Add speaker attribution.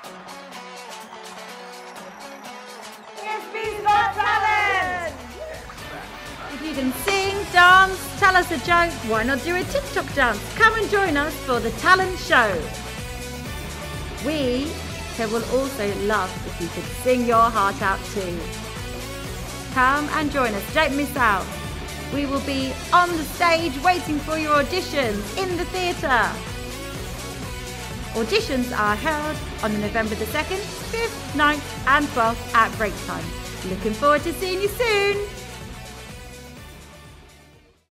Speaker 1: ASV's got talent!
Speaker 2: If you can sing, dance, tell us a joke, why not do a TikTok dance? Come and join us for the talent show. We will also love if you could sing your heart out too. Come and join us, don't miss out. We will be on the stage waiting for your auditions in the theatre. Auditions are held on November the 2nd, 5th, 9th and 12th at break time. Looking forward to seeing you soon.